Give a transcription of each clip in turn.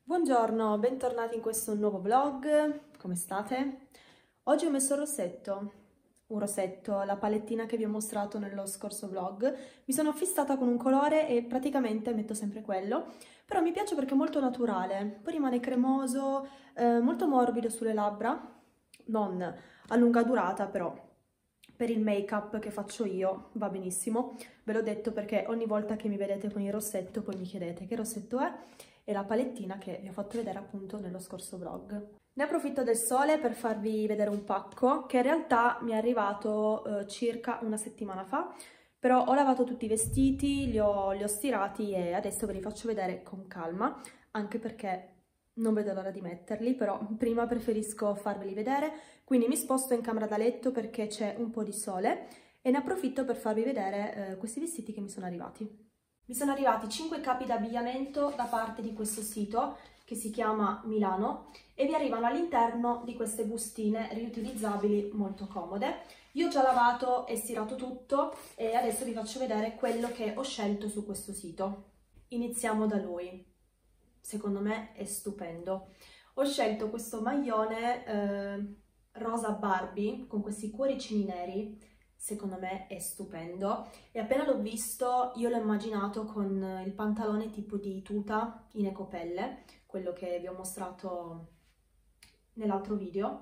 Buongiorno, bentornati in questo nuovo vlog, come state? Oggi ho messo il rossetto, un rossetto, la palettina che vi ho mostrato nello scorso vlog. Mi sono fissata con un colore e praticamente metto sempre quello, però mi piace perché è molto naturale, poi rimane cremoso, molto morbido sulle labbra, non a lunga durata però. Per il make-up che faccio io va benissimo, ve l'ho detto perché ogni volta che mi vedete con il rossetto poi mi chiedete che rossetto è, e la palettina che vi ho fatto vedere appunto nello scorso vlog. Ne approfitto del sole per farvi vedere un pacco che in realtà mi è arrivato circa una settimana fa, però ho lavato tutti i vestiti, li ho stirati e adesso ve li faccio vedere con calma, anche perché non vedo l'ora di metterli, però prima preferisco farveli vedere, quindi mi sposto in camera da letto perché c'è un po' di sole e ne approfitto per farvi vedere questi vestiti che mi sono arrivati. Mi sono arrivati 5 capi d'abbigliamento da parte di questo sito che si chiama Milano e vi arrivano all'interno di queste bustine riutilizzabili molto comode. Io ho già lavato e stirato tutto e adesso vi faccio vedere quello che ho scelto su questo sito. Iniziamo da lui. Secondo me è stupendo. Ho scelto questo maglione rosa Barbie con questi cuoricini neri. Secondo me è stupendo e appena l'ho visto io l'ho immaginato con il pantalone tipo di tuta in ecopelle, quello che vi ho mostrato nell'altro video.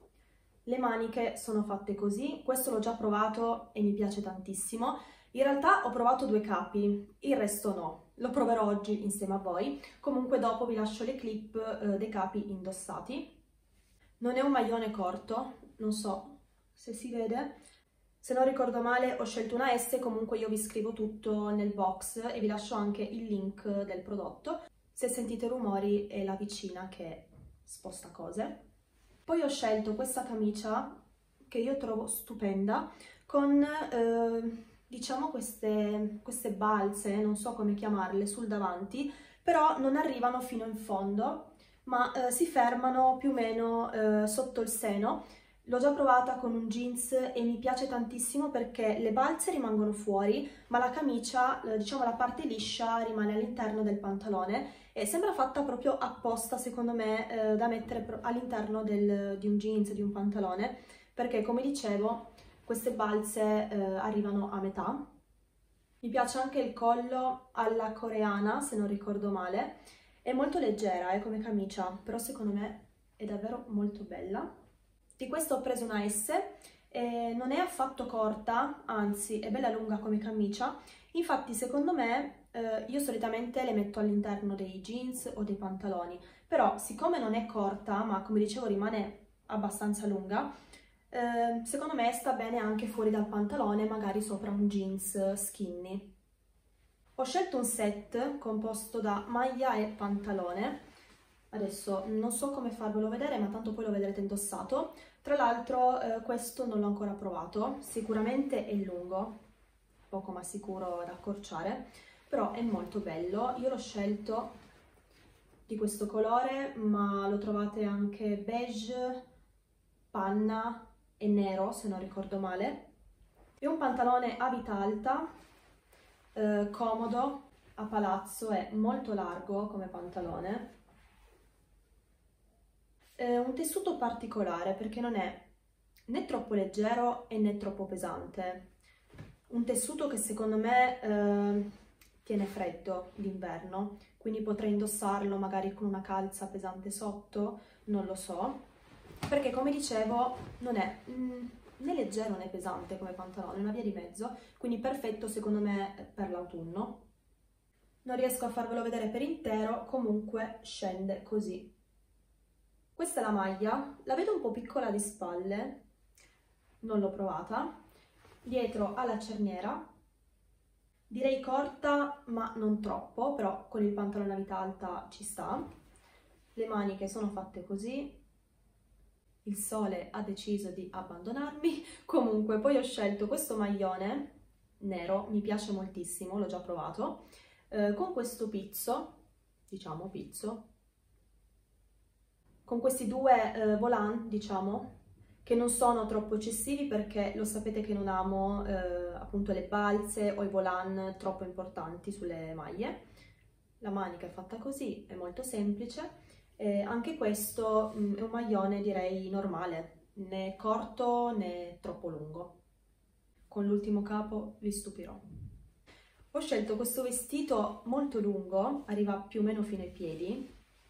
Le maniche sono fatte così, questo l'ho già provato e mi piace tantissimo. In realtà ho provato 2 capi, il resto no, lo proverò oggi insieme a voi. Comunque dopo vi lascio le clip dei capi indossati. Non è un maglione corto, non so se si vede. Se non ricordo male ho scelto una S, comunque io vi scrivo tutto nel box e vi lascio anche il link del prodotto. Se sentite rumori è la vicina che sposta cose. Poi ho scelto questa camicia che io trovo stupenda con diciamo queste balze, non so come chiamarle, sul davanti, però non arrivano fino in fondo, ma si fermano più o meno sotto il seno. L'ho già provata con un jeans e mi piace tantissimo perché le balze rimangono fuori, ma la camicia, diciamo la parte liscia, rimane all'interno del pantalone e sembra fatta proprio apposta, secondo me, da mettere all'interno di un jeans, di un pantalone, perché come dicevo queste balze arrivano a metà. Mi piace anche il collo alla coreana, se non ricordo male. È molto leggera come camicia, però secondo me è davvero molto bella. Di questo ho preso una S, non è affatto corta, anzi è bella lunga come camicia. Infatti secondo me io solitamente le metto all'interno dei jeans o dei pantaloni, però siccome non è corta, ma come dicevo rimane abbastanza lunga, secondo me sta bene anche fuori dal pantalone, magari sopra un jeans skinny. Ho scelto un set composto da maglia e pantalone. Adesso non so come farvelo vedere, ma tanto poi lo vedrete indossato. Tra l'altro questo non l'ho ancora provato, sicuramente è lungo, poco ma sicuro da accorciare, però è molto bello. Io l'ho scelto di questo colore, ma lo trovate anche beige, panna e nero, se non ricordo male. È un pantalone a vita alta, comodo, a palazzo, è molto largo come pantalone. Un tessuto particolare perché non è né troppo leggero e né troppo pesante. Un tessuto che secondo me tiene freddo d'inverno, quindi potrei indossarlo magari con una calza pesante sotto, non lo so, perché come dicevo non è né leggero né pesante come pantalone, è una via di mezzo, quindi perfetto secondo me per l'autunno. Non riesco a farvelo vedere per intero, comunque scende così. Questa è la maglia, la vedo un po' piccola di spalle, non l'ho provata. Dietro ha la cerniera, direi corta ma non troppo, però con il pantalone a vita alta ci sta. Le maniche sono fatte così, il sole ha deciso di abbandonarmi. Comunque poi ho scelto questo maglione nero, mi piace moltissimo, l'ho già provato, con questo pizzo, diciamo pizzo, con questi 2 volant, diciamo, che non sono troppo eccessivi perché lo sapete che non amo appunto le balze o i volant troppo importanti sulle maglie. la manica è fatta così, è molto semplice. Anche questo è un maglione direi normale, né corto né troppo lungo. Con l'ultimo capo vi stupirò. Ho scelto questo vestito molto lungo, arriva più o meno fino ai piedi,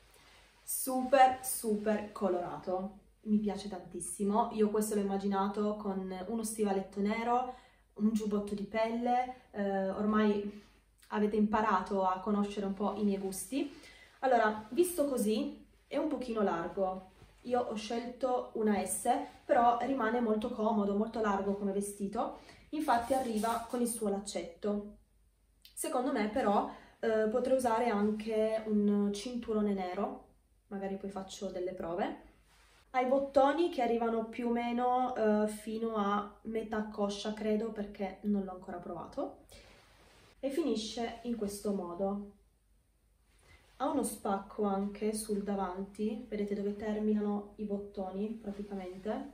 super colorato, mi piace tantissimo. Io questo l'ho immaginato con uno stivaletto nero, un giubbotto di pelle, ormai avete imparato a conoscere un po' i miei gusti. Allora, visto così, è un pochino largo. Io ho scelto una S, però rimane molto comodo, molto largo come vestito. Infatti arriva con il suo laccetto. Secondo me però potrei usare anche un cinturone nero, magari poi faccio delle prove. Ha i bottoni che arrivano più o meno fino a metà coscia, credo, perché non l'ho ancora provato. E finisce in questo modo. Ha uno spacco anche sul davanti, vedete dove terminano i bottoni praticamente.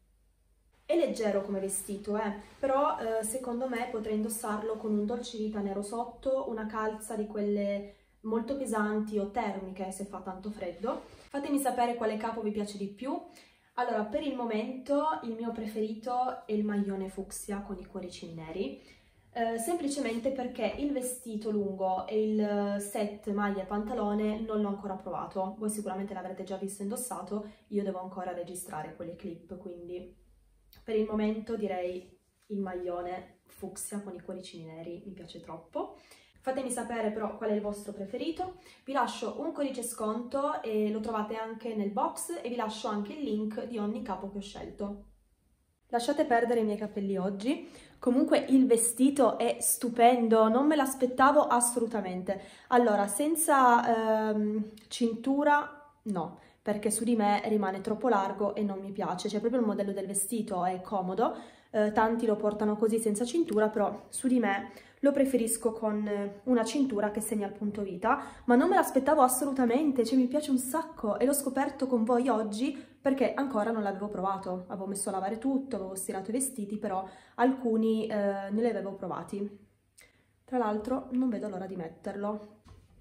È leggero come vestito, però secondo me potrei indossarlo con un dolcevita nero sotto, una calza di quelle molto pesanti o termiche se fa tanto freddo. Fatemi sapere quale capo vi piace di più. Allora, per il momento il mio preferito è il maglione fucsia con i cuoricini neri. Semplicemente perché il vestito lungo e il set maglia e pantalone non l'ho ancora provato. Voi sicuramente l'avrete già visto indossato, io devo ancora registrare quelle clip, quindi per il momento direi il maglione fucsia con i cuoricini neri, mi piace troppo. Fatemi sapere però qual è il vostro preferito. Vi lascio un codice sconto e lo trovate anche nel box e vi lascio anche il link di ogni capo che ho scelto. Lasciate perdere i miei capelli oggi, comunque il vestito è stupendo, non me l'aspettavo assolutamente. Allora, senza cintura no, perché su di me rimane troppo largo e non mi piace, cioè proprio il modello del vestito è comodo, tanti lo portano così senza cintura, però su di me lo preferisco con una cintura che segna il punto vita, ma non me l'aspettavo assolutamente, cioè mi piace un sacco e l'ho scoperto con voi oggi perché ancora non l'avevo provato. Avevo messo a lavare tutto, avevo stirato i vestiti, però alcuni ne li avevo provati. Tra l'altro non vedo l'ora di metterlo.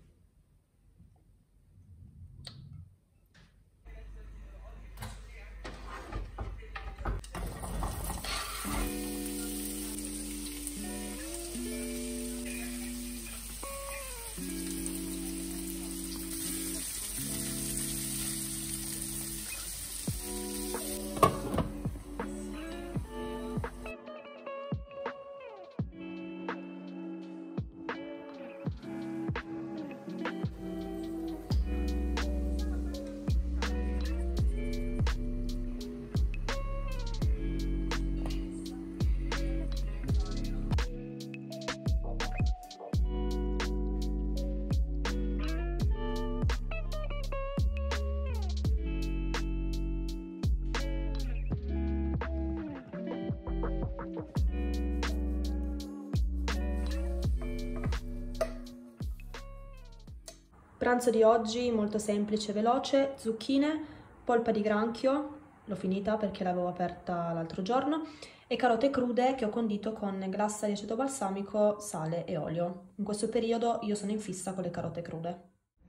Pranzo di oggi molto semplice e veloce, zucchine, polpa di granchio, l'ho finita perché l'avevo aperta l'altro giorno, e carote crude che ho condito con glassa di aceto balsamico, sale e olio. In questo periodo io sono in fissa con le carote crude.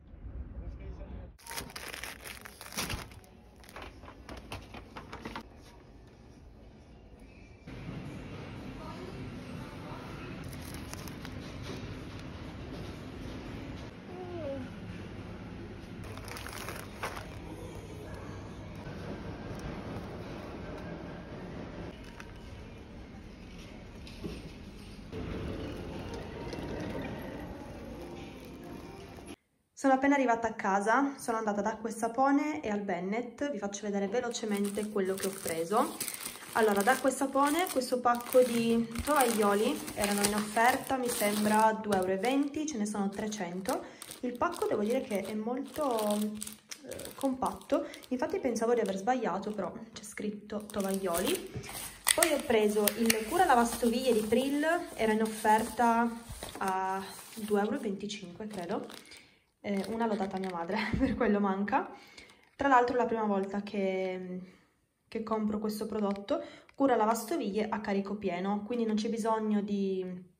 Sono appena arrivata a casa, sono andata ad Acqua e Sapone e al Bennet, vi faccio vedere velocemente quello che ho preso. Allora, ad Acqua e Sapone questo pacco di tovaglioli erano in offerta, mi sembra 2,20 €, ce ne sono 300. Il pacco devo dire che è molto compatto, infatti pensavo di aver sbagliato, però c'è scritto tovaglioli. Poi ho preso il cura lavastoviglie di Prill, era in offerta a 2,25 € credo. Una l'ho data a mia madre, per quello manca. Tra l'altro è la prima volta che compro questo prodotto, cura lavastoviglie a carico pieno, quindi non c'è bisogno di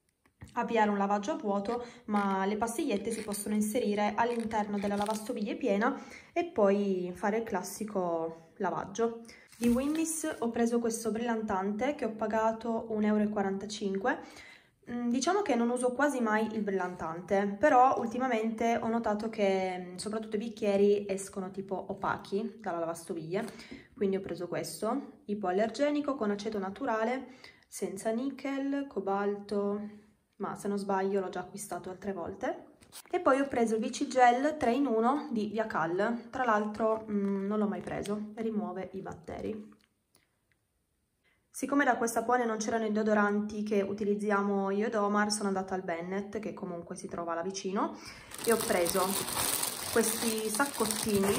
avviare un lavaggio a vuoto, ma le pastigliette si possono inserire all'interno della lavastoviglie piena e poi fare il classico lavaggio. Di Winnis ho preso questo brillantante che ho pagato 1,45 €. Diciamo che non uso quasi mai il brillantante, però ultimamente ho notato che soprattutto i bicchieri escono tipo opachi dalla lavastoviglie, quindi ho preso questo, ipoallergenico con aceto naturale, senza nickel, cobalto, ma se non sbaglio l'ho già acquistato altre volte. E poi ho preso il Vichy Gel 3 in 1 di Viacal, tra l'altro non l'ho mai preso, rimuove i batteri. Siccome da questa Pone non c'erano i deodoranti che utilizziamo io ed Omar, sono andata al Bennet, che comunque si trova là vicino, e ho preso questi saccottini,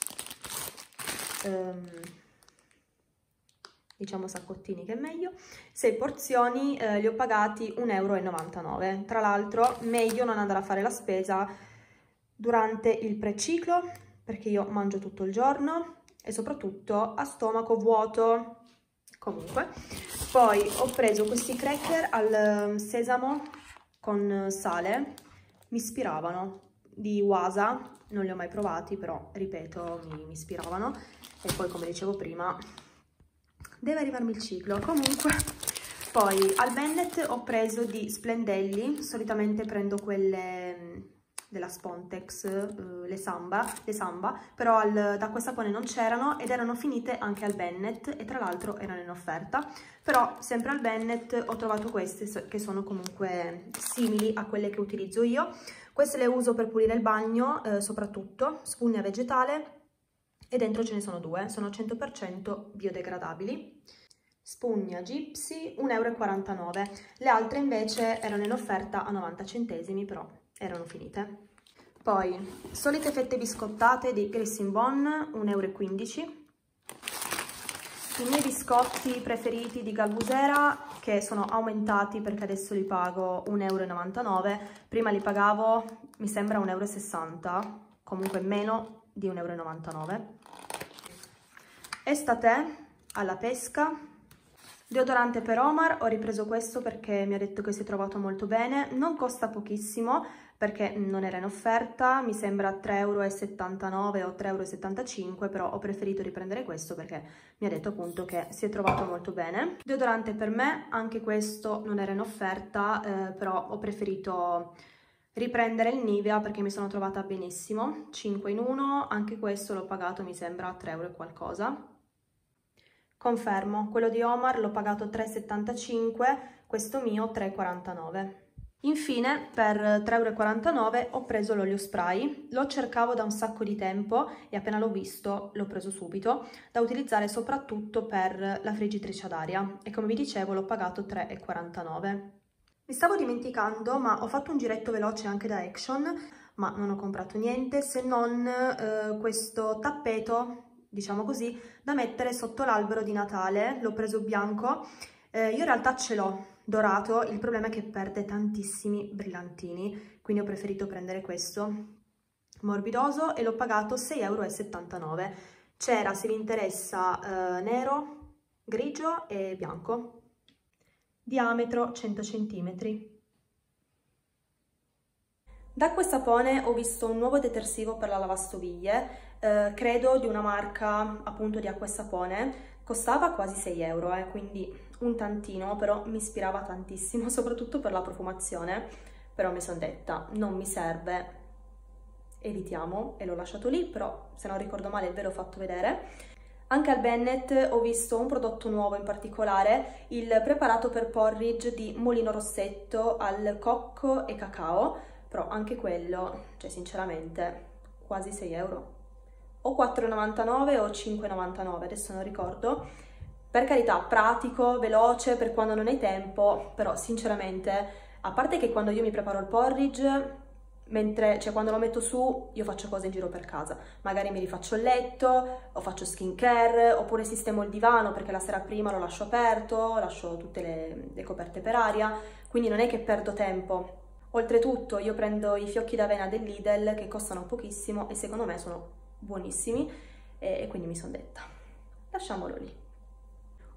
diciamo saccottini che è meglio, 6 porzioni, li ho pagati 1,99 €. Tra l'altro meglio non andare a fare la spesa durante il preciclo, perché io mangio tutto il giorno e soprattutto a stomaco vuoto. Comunque, poi ho preso questi cracker al sesamo con sale, mi ispiravano, di Wasa, non li ho mai provati, però ripeto, mi ispiravano. E poi, come dicevo prima, deve arrivarmi il ciclo. Comunque, poi al Bennet ho preso di Splendelli, solitamente prendo quelle della Spontex, le Samba, però da questa Pone non c'erano ed erano finite anche al Bennet e tra l'altro erano in offerta, però sempre al Bennet ho trovato queste che sono comunque simili a quelle che utilizzo io. Queste le uso per pulire il bagno, soprattutto, spugna vegetale, e dentro ce ne sono due, sono 100% biodegradabili. Spugna Gypsy, 1,49 €, le altre invece erano in offerta a 90 centesimi, però erano finite. Poi, solite fette biscottate di Grace Bon, 1,15 €. I miei biscotti preferiti di Galbusera, che sono aumentati perché adesso li pago 1,99 €, prima li pagavo, mi sembra, 1,60 €, comunque meno di 1,99 €. Estate alla pesca. Deodorante per Omar, ho ripreso questo perché mi ha detto che si è trovato molto bene, non costa pochissimo perché non era in offerta, mi sembra 3,79 € o 3,75 €, però ho preferito riprendere questo perché mi ha detto appunto che si è trovato molto bene. Deodorante per me, anche questo non era in offerta, però ho preferito riprendere il Nivea perché mi sono trovata benissimo, 5 in 1, anche questo l'ho pagato mi sembra 3 € e qualcosa. Confermo, quello di Omar l'ho pagato 3,75 €, questo mio 3,49 €. Infine, per 3,49 € ho preso l'olio spray, lo cercavo da un sacco di tempo e appena l'ho visto l'ho preso subito, da utilizzare soprattutto per la friggitrice ad aria e come vi dicevo l'ho pagato 3,49 €. Mi stavo dimenticando, ma ho fatto un giretto veloce anche da Action, ma non ho comprato niente se non questo tappeto, diciamo così, da mettere sotto l'albero di Natale. L'ho preso bianco, io in realtà ce l'ho dorato, il problema è che perde tantissimi brillantini, quindi ho preferito prendere questo morbidoso e l'ho pagato 6,79 €. C'era, se vi interessa, nero, grigio e bianco, diametro 100 cm. Da questa Pone ho visto un nuovo detersivo per la lavastoviglie, credo di una marca appunto di Acquasapone, costava quasi 6 €, quindi un tantino, però mi ispirava tantissimo, soprattutto per la profumazione, però mi sono detta non mi serve, evitiamo, e l'ho lasciato lì, però se non ricordo male ve l'ho fatto vedere. Anche al Bennet ho visto un prodotto nuovo in particolare, il preparato per porridge di Molino Rossetto al cocco e cacao, però anche quello, cioè sinceramente, quasi 6 €. O 4,99 o 5,99, adesso non ricordo. Per carità, pratico, veloce per quando non hai tempo, però sinceramente, a parte che quando io mi preparo il porridge, cioè quando lo metto su, io faccio cose in giro per casa. Magari mi rifaccio il letto, o faccio skincare, oppure sistemo il divano perché la sera prima lo lascio aperto, lascio tutte le coperte per aria, quindi non è che perdo tempo. Oltretutto io prendo i fiocchi d'avena del Lidl che costano pochissimo e secondo me sono buonissimi e quindi mi sono detta, lasciamolo lì.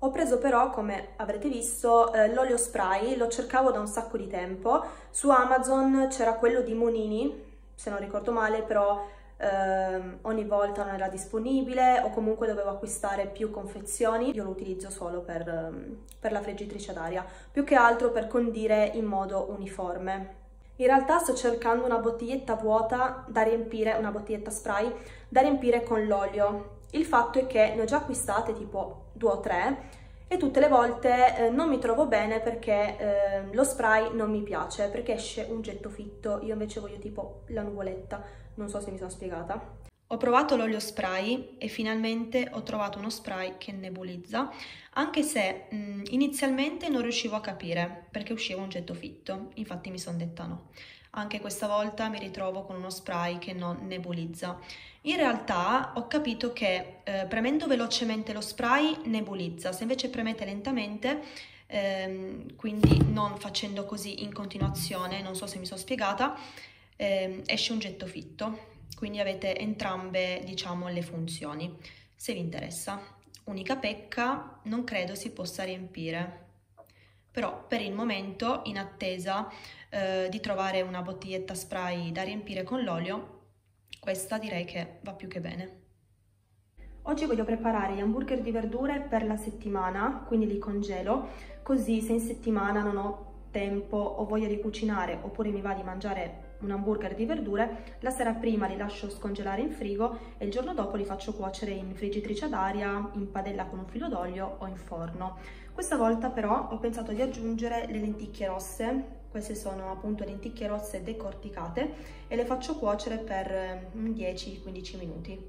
Ho preso però, come avrete visto, l'olio spray, lo cercavo da un sacco di tempo. Su Amazon c'era quello di Monini, se non ricordo male, però ogni volta non era disponibile o comunque dovevo acquistare più confezioni. Io lo utilizzo solo per la friggitrice ad aria, più che altro per condire in modo uniforme. In realtà sto cercando una bottiglietta vuota da riempire, una bottiglietta spray da riempire con l'olio. Il fatto è che ne ho già acquistate tipo 2 o 3 e tutte le volte non mi trovo bene perché lo spray non mi piace, perché esce un getto fitto. Io invece voglio tipo la nuvoletta. Non so se mi sono spiegata. Ho provato l'olio spray e finalmente ho trovato uno spray che nebulizza, anche se inizialmente non riuscivo a capire perché usciva un getto fitto, infatti mi sono detta no. Anche questa volta mi ritrovo con uno spray che non nebulizza. In realtà ho capito che premendo velocemente lo spray nebulizza, se invece premete lentamente, quindi non facendo così in continuazione, non so se mi sono spiegata, esce un getto fitto, quindi avete entrambe, diciamo, le funzioni, se vi interessa. Unica pecca, non credo si possa riempire, però per il momento, in attesa di trovare una bottiglietta spray da riempire con l'olio, questa direi che va più che bene. Oggi voglio preparare gli hamburger di verdure per la settimana, quindi li congelo, così se in settimana non ho tempo o voglia di cucinare oppure mi va di mangiare un hamburger di verdure, la sera prima li lascio scongelare in frigo e il giorno dopo li faccio cuocere in friggitrice ad aria, in padella con un filo d'olio o in forno. Questa volta però ho pensato di aggiungere le lenticchie rosse. Queste sono appunto lenticchie rosse decorticate e le faccio cuocere per 10-15 minuti.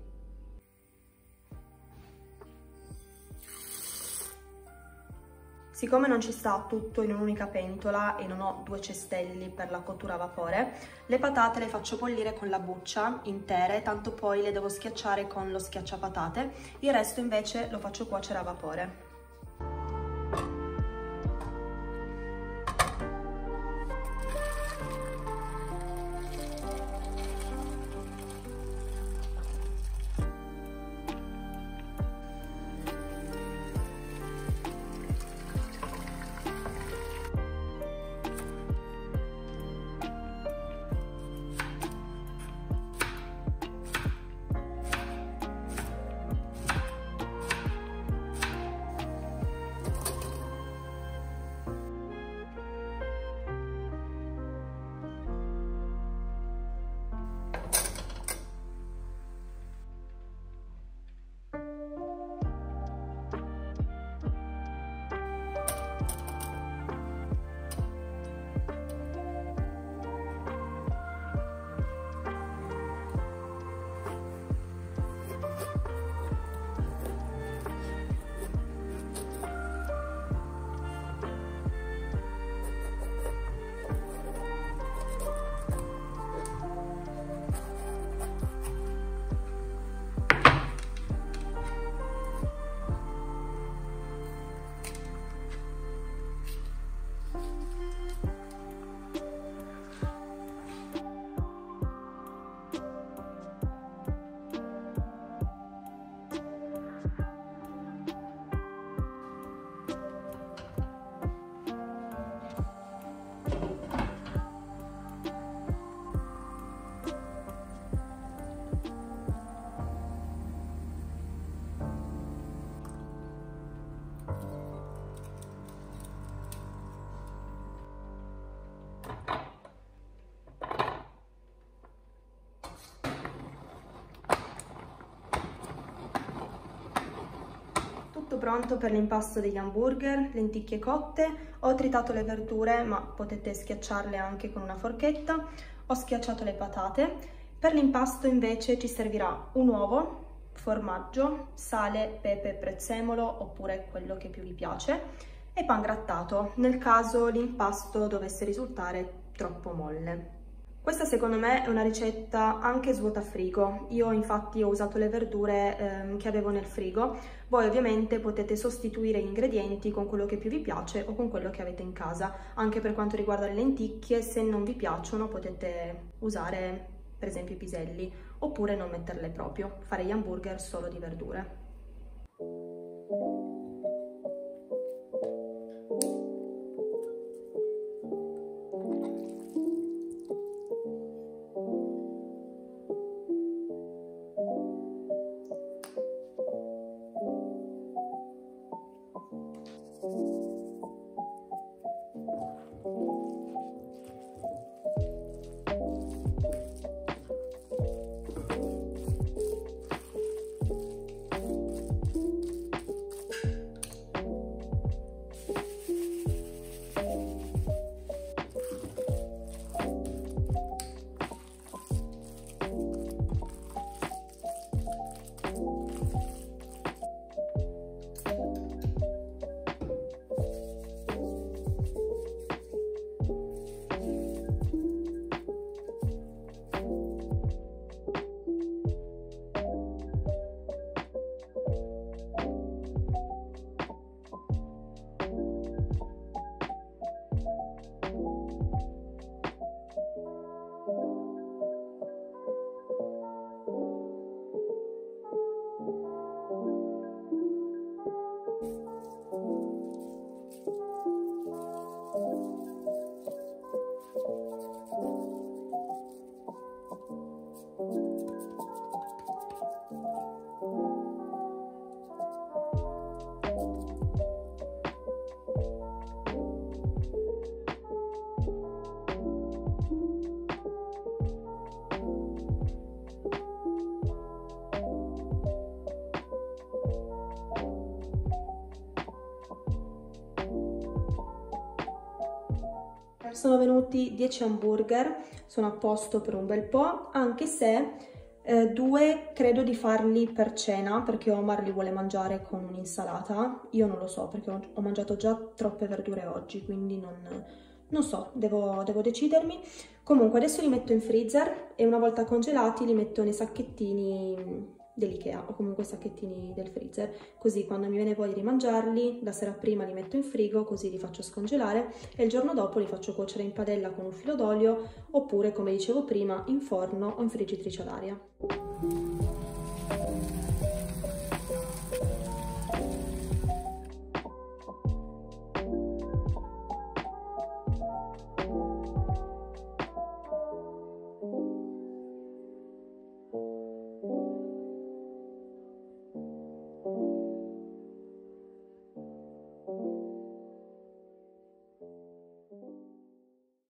Siccome non ci sta tutto in un'unica pentola e non ho 2 cestelli per la cottura a vapore, le patate le faccio bollire con la buccia intere, tanto poi le devo schiacciare con lo schiacciapatate, il resto invece lo faccio cuocere a vapore. Tutto pronto per l'impasto degli hamburger, lenticchie cotte, ho tritato le verdure ma potete schiacciarle anche con una forchetta, ho schiacciato le patate. Per l'impasto invece ci servirà un uovo, formaggio, sale, pepe, prezzemolo oppure quello che più vi piace e pan grattato nel caso l'impasto dovesse risultare troppo molle. Questa secondo me è una ricetta anche svuotafrigo, io infatti ho usato le verdure che avevo nel frigo, voi ovviamente potete sostituire gli ingredienti con quello che più vi piace o con quello che avete in casa, anche per quanto riguarda le lenticchie, se non vi piacciono potete usare per esempio i piselli oppure non metterle proprio, fare gli hamburger solo di verdure. sono venuti 10 hamburger, sono a posto per un bel po', anche se 2 credo di farli per cena, perché Omar li vuole mangiare con un'insalata. Io non lo so, perché ho mangiato già troppe verdure oggi, quindi non so, devo decidermi. Comunque adesso li metto in freezer e una volta congelati li metto nei sacchettini dell'Ikea o comunque sacchettini del freezer, così quando mi viene voglia di mangiarli, la sera prima li metto in frigo, così li faccio scongelare e il giorno dopo li faccio cuocere in padella con un filo d'olio oppure, come dicevo prima, in forno o in friggitrice ad aria.